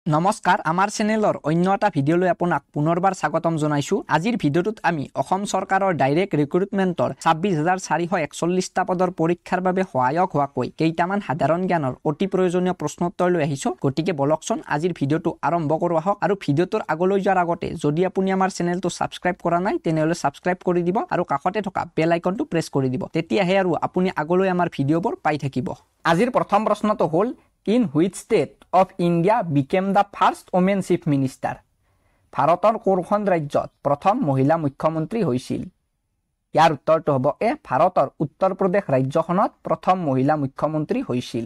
নমস্কাৰ আমাৰ চেনেলৰ অন্য এটা ভিডিঅ'লৈ আপোনাক পুনৰবাৰ স্বাগতম জনাইছো। আজিৰ ভিডিঅ'টোত আমি অসম চৰকাৰৰ ডাইৰেক্ট ৰিক্ৰুটমেণ্টৰ 26,441টা পদৰ পৰীক্ষাৰ বাবে সহায়ক হোৱাকৈ কেইটামান সাধাৰণ জ্ঞানৰ অতি প্ৰয়োজনীয় প্ৰশ্নোত্তৰ লৈ আহিছো। গতিকে বলকচোন আজিৰ ভিডিঅ'টো আৰম্ভ কৰোঁ আহক। আৰু ভিডিঅ'টোৰ আগলৈ যোৱাৰ আগতে যদি আপুনি আমাৰ চেনেলটো ছাবস্ক্ৰাইব কৰা নাই তেনেহ'লে ছাবস্ক্ৰাইব কৰি দিব আৰু কাষতে থকা বেল আইকনটো প্ৰেছ কৰি দিব। তেতিয়াহে আৰু আপুনি আগলৈ আমাৰ ভিডিঅ'বোৰ পাই থাকিব। আজিৰ প্ৰথম প্ৰশ্নটো হ'ল In which state of India became the first woman chief minister? ভাৰতৰ কোনখন ৰাজ্যত প্ৰথম মহিলা মুখ্যমন্ত্ৰী হৈছিল? ইয়াৰ উত্তৰটো হ'ব এ ভাৰতৰ উত্তৰ প্ৰদেশ ৰাজ্যখনত প্ৰথম মহিলা মুখ্যমন্ত্ৰী হৈছিল।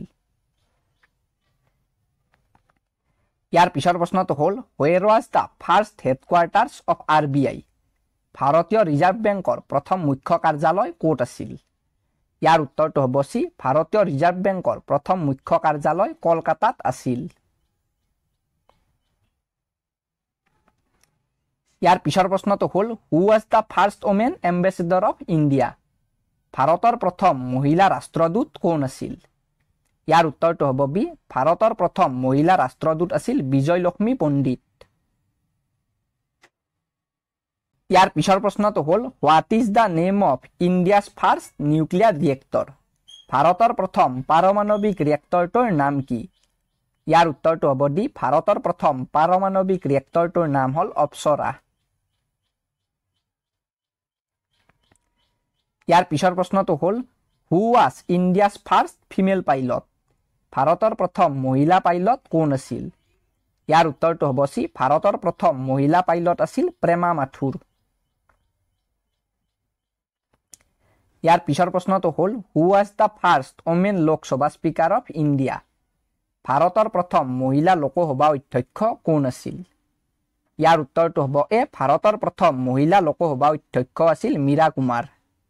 ইয়াৰ পিছৰ প্ৰশ্নটো হ'ল Where was the first headquarters of RBI? ভাৰতীয় ৰিজাৰ্ভ বেংকৰ প্ৰথম মুখ্য কাৰ্যালয় ক'ত আছিল? ইয়াৰ উত্তৰটো হ'ব চি ভাৰতীয় ৰিজাৰ্ভ বেংকৰ প্ৰথম মুখ্য কাৰ্যালয় কলকাতাত আছিল। ইয়াৰ পিছৰ প্ৰশ্নটো হ'ল Who was the first woman ambassador of India? ভাৰতৰ প্ৰথম মহিলা ৰাষ্ট্ৰদূত কোন আছিল? ইয়াৰ উত্তৰটো হ'ব বি ভাৰতৰ প্ৰথম মহিলা ৰাষ্ট্ৰদূত আছিল বিজয়লক্ষ্মী পণ্ডিত। ইয়াৰ পিছৰ প্ৰশ্নটো হ'ল What is the name of India's first nuclear reactor? ভাৰতৰ প্ৰথম পাৰমাণৱিক ৰিয়েক্টৰটোৰ নাম কি? ইয়াৰ উত্তৰটো হ'ব ডি ভাৰতৰ প্ৰথম পাৰমাণৱিক ৰিয়েক্টৰটোৰ নাম হ'ল অপ্সৰা। ইয়াৰ পিছৰ প্ৰশ্নটো হ'ল Who was India's first female pilot? ভাৰতৰ প্ৰথম মহিলা পাইলট কোন আছিল? ইয়াৰ উত্তৰটো হ'ব চি ভাৰতৰ প্ৰথম মহিলা পাইলট আছিল প্ৰেমা মাথুৰ। ইয়াৰ পিছৰ প্ৰশ্নটো হ'ল Who was the first women Lok Sabha speaker of India? ভাৰতৰ প্ৰথম মহিলা লোকসভা অধ্যক্ষ কোন আছিল? ইয়াৰ উত্তৰটো হ'ব এ ভাৰতৰ প্ৰথম মহিলা লোকসভা অধ্যক্ষ আছিল মীৰা কুমাৰ।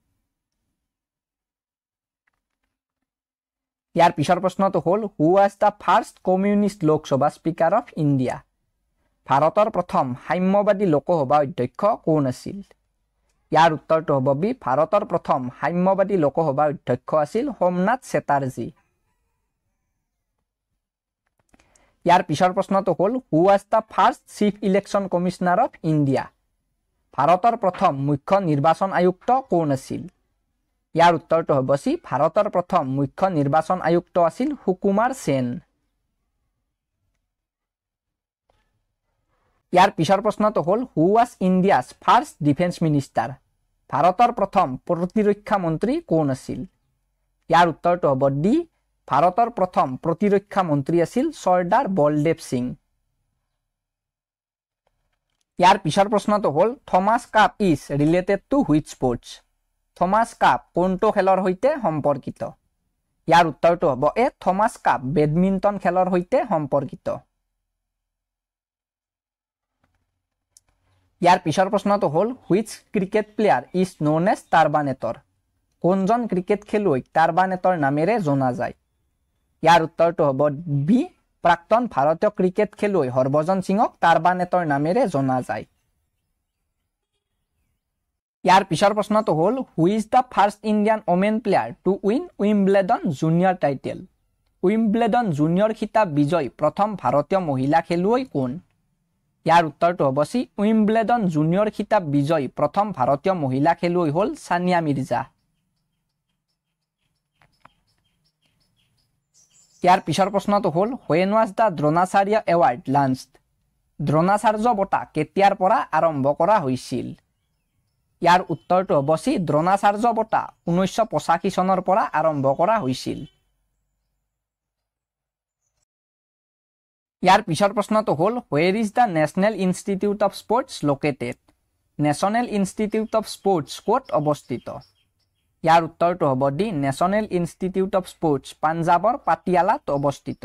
ইয়াৰ পিছৰ প্ৰশ্নটো হ'ল Who was the first communist Lok Sabha speaker of India? ভাৰতৰ প্ৰথম সাম্যবাদী লোকসভা অধ্যক্ষ কোন আছিল? ইয়াৰ উত্তৰটো হ'ব বি ভাৰতৰ প্ৰথম সাম্যবাদী লোকসভা অধ্যক্ষ আছিল সোমনাথ চেটাৰ্জী। ইয়াৰ পিছৰ প্ৰশ্নটো হ'ল Who was the first chief election commissioner of India? ভাৰতৰ প্ৰথম মুখ্য নিৰ্বাচন আয়ুক্ত কোন আছিল? ইয়াৰ উত্তৰটো হ'ব চি ভাৰতৰ প্ৰথম মুখ্য নিৰ্বাচন আয়ুক্ত আছিল সুকুমাৰ সেন। ইয়াৰ পিছৰ প্ৰশ্নটো হ'ল Who was India's first defense minister? ভাৰতৰ প্ৰথম প্ৰতিৰক্ষা মন্ত্ৰী কোন আছিল? ইয়াৰ উত্তৰটো হ'ব ডি ভাৰতৰ প্ৰথম প্ৰতিৰক্ষা মন্ত্ৰী আছিল চৰ্দাৰ বলদেৱ সিং। ইয়াৰ পিছৰ প্ৰশ্নটো হ'ল Thomas cup is related to which sports? Thomas cup কোনটো খেলৰ সৈতে সম্পৰ্কিত? ইয়াৰ উত্তৰটো হ'ব এ থমাছ কাপ বেডমিণ্টন খেলৰ সৈতে সম্পৰ্কিত। ইয়াৰ পিছৰ প্ৰশ্নটো হ'ল which cricket player is known as Turbanator? কোনজন ক্ৰিকেট খেলুৱৈক টাৰ্বানেটৰ নামেৰে জনা যায়? ইয়াৰ উত্তৰটো হ'ব বি প্ৰাক্তন ভাৰতীয় ক্ৰিকেট খেলুৱৈ হৰভজন সিঙক টাৰ্বানেটৰ নামেৰে জনা যায়। ইয়াৰ পিছৰ প্ৰশ্নটো হ'ল Who is the first Indian women player to win Wimbledon junior title? Wimbledon junior খিতাপ বিজয়ী প্ৰথম ভাৰতীয় মহিলা খেলুৱৈ কোন? ইয়াৰ উত্তৰটো হ'ব চি উইম্বলেডন জুনিয়ৰ খিতাপ বিজয়ী প্ৰথম ভাৰতীয় মহিলা খেলুৱৈ হ'ল সানিয়া মিৰ্জা। ইয়াৰ পিছৰ প্ৰশ্নটো হ'ল When was the Dronacharya award launched? Dronacharya বঁটা কেতিয়াৰ পৰা আৰম্ভ কৰা হৈছিল? ইয়াৰ উত্তৰটো হ'ব চি দ্ৰোণাচাৰ্য বঁটা 1985 চনৰ পৰা আৰম্ভ কৰা হৈছিল। ইয়াৰ পিছৰ প্ৰশ্নটো হ'ল Where is the National Institute of Sports located? National institute of sports ক'ত অৱস্থিত? ইয়াৰ উত্তৰটো হ'ব the national institute of sports পাঞ্জাৱৰ পাটিয়ালাত অৱস্থিত।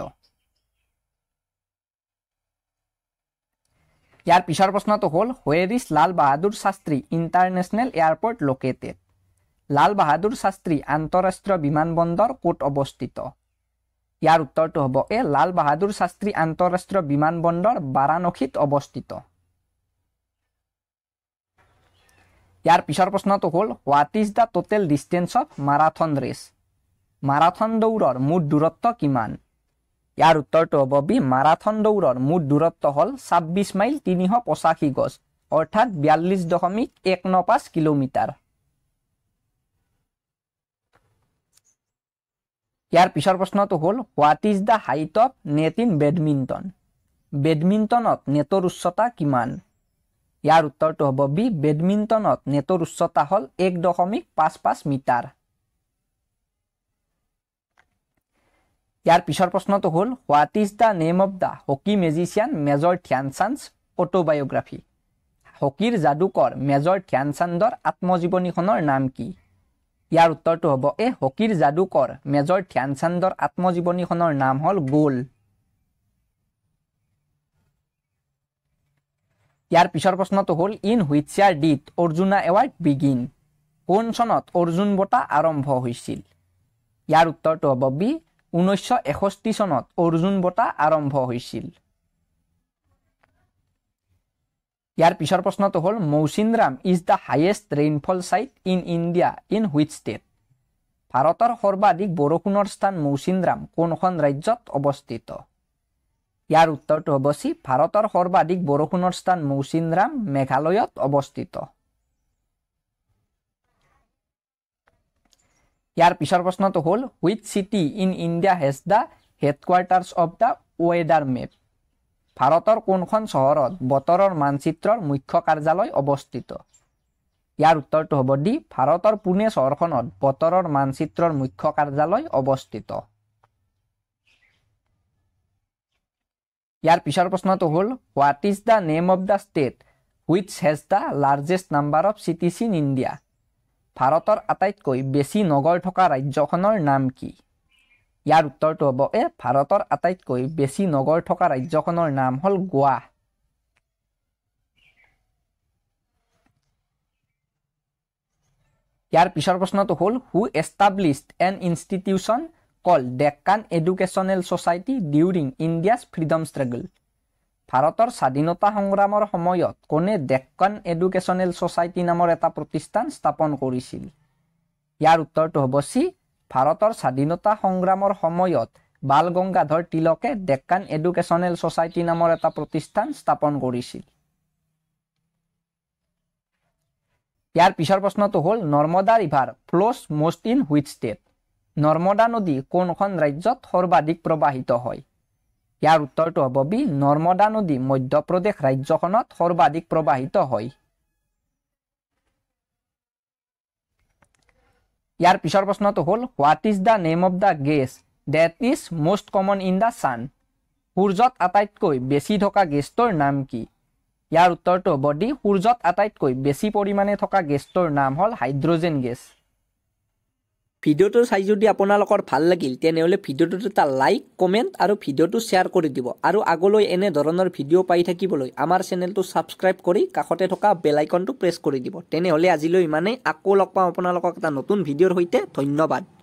ইয়াৰ পিছৰ প্ৰশ্নটো হ'ল Where is Lal Bahadur Shastri international airport located? Lal Bahadur Shastri আন্তঃৰাষ্ট্ৰীয় বিমানবন্দৰ ক'ত অৱস্থিত? ইয়াৰ উত্তৰটো হ'ব এ লাল বাহাদুৰ শাস্ত্ৰী আন্তঃৰাষ্ট্ৰীয় বিমানবন্দৰ বাৰাণসীত অৱস্থিত। ইয়াৰ পিছৰ প্ৰশ্নটো হ'ল What is the total distance of marathon race? Marathon দৌৰৰ মুঠ দূৰত্ব কিমান? ইয়াৰ উত্তৰটো হ'ব বি মাৰাথন দৌৰৰ মুঠ দূৰত্ব হ'ল 26 মাইল 385 গজ অৰ্থাৎ 42.195 কিলোমিটাৰ। ইয়াৰ পিছৰ প্ৰশ্নটো হ'ল what is the height of net in badminton? বেডমিণ্টনত নেটৰ উচ্চতা কিমান? ইয়াৰ উত্তৰটো হ'ব বি বেডমিণ্টনত নেটৰ উচ্চতা হ'ল 1.55 মিটাৰ। ইয়াৰ পিছৰ প্ৰশ্নটো হ'ল what is the name of the hockey magician major Dhyan Chand's autobiography? হকীৰ যাদুকৰ মেজৰ ধ্যানচান্দৰ আত্মজীৱনীখনৰ নাম কি? ইয়াৰ উত্তৰটো হ'ব এ হকীৰ যাদুকৰ মেজৰ ধ্যানচান্দৰ আত্মজীৱনীখনৰ নাম হ'ল গোল। ইয়াৰ পিছৰ প্ৰশ্নটো হ'ল in which year did Arjuna award begin? কোন চনত অৰ্জুন বঁটা আৰম্ভ হৈছিল? ইয়াৰ উত্তৰটো হ'ব বি 1961 চনত অৰ্জুন বঁটা আৰম্ভ হৈছিল। ইয়াৰ পিছৰ প্ৰশ্নটো হ'ল Mawsynram is the highest rainfall site in India in which state? ভাৰতৰ সৰ্বাধিক বৰষুণৰ স্থান মৌচিনৰাম কোনখন ৰাজ্যত অৱস্থিত? ইয়াৰ উত্তৰটো হ'ব চি ভাৰতৰ সৰ্বাধিক বৰষুণৰ স্থান মৌচিনৰাম মেঘালয়ত অৱস্থিত। ইয়াৰ পিছৰ প্ৰশ্নটো হ'ল which city in India has the headquarters of the weather map? ভাৰতৰ কোনখন চহৰত বতৰৰ মানচিত্ৰৰ মুখ্য কাৰ্যালয় অৱস্থিত? ইয়াৰ উত্তৰটো হ'ব ডি ভাৰতৰ পুনে চহৰখনত বতৰৰ মানচিত্ৰৰ মুখ্য কাৰ্যালয় অৱস্থিত। ইয়াৰ পিছৰ প্ৰশ্নটো হ'ল what is the name of the state which has the largest number of cities in India? ভাৰতৰ আটাইতকৈ বেছি নগৰ থকা ৰাজ্যখনৰ নাম কি? ইয়াৰ উত্তৰটো হ'ব এ ভাৰতৰ আটাইতকৈ বেছি নগৰ থকা ৰাজ্যখনৰ নাম হ'ল গোৱা। ইয়াৰ পিছৰ প্ৰশ্নটো হ'ল who established an institution called Deccan educational society during India's freedom struggle? ভাৰতৰ স্বাধীনতা সংগ্ৰামৰ সময়ত কোনে ডেক্কান এডুকেশ্যনেল ছ'চাইটি নামৰ এটা প্ৰতিষ্ঠান স্থাপন কৰিছিল? ইয়াৰ উত্তৰটো হ'ব চি ভাৰতৰ স্বাধীনতা সংগ্ৰামৰ সময়ত বাল গংগাধৰ তিলকে ডেক্কান এডুকেশ্যনেল ছ'চাইটি নামৰ এটা প্ৰতিষ্ঠান স্থাপন কৰিছিল। ইয়াৰ পিছৰ প্ৰশ্নটো হ'ল Narmada river flows most in which state? Narmada নদী কোনখন ৰাজ্যত সৰ্বাধিক প্ৰবাহিত হয়? ইয়াৰ উত্তৰটো হ'ব বি নৰ্মদা নদী মধ্যপ্ৰদেশ ৰাজ্যখনত সৰ্বাধিক প্ৰবাহিত হয়। ইয়াৰ পিছৰ প্ৰশ্নটো হ'ল what is the name of the gas that is most common in the sun? সূৰ্যত আটাইতকৈ বেছি থকা গেছটোৰ নাম কি? ইয়াৰ উত্তৰটো হ'ব ডি সূৰ্যত আটাইতকৈ বেছি পৰিমাণে থকা গেছটোৰ নাম হ'ল হাইড্ৰজেন গেছ। ভিডিঅ'টো চাই যদি আপোনালোকৰ ভাল লাগিল তেনেহ'লে ভিডিঅ'টোত এটা লাইক কমেণ্ট আৰু ভিডিঅ'টো শ্বেয়াৰ কৰি দিব আৰু আগলৈ এনে ধৰণৰ ভিডিঅ' পাই থাকিবলৈ আমাৰ চেনেলটো ছাবস্ক্ৰাইব কৰি কাষতে থকা বেল আইকনটো প্ৰেছ কৰি দিব। তেনেহ'লে আজিলৈ ইমানেই, আকৌ লগ পাম আপোনালোকক এটা নতুন ভিডিঅ'ৰ সৈতে। ধন্যবাদ।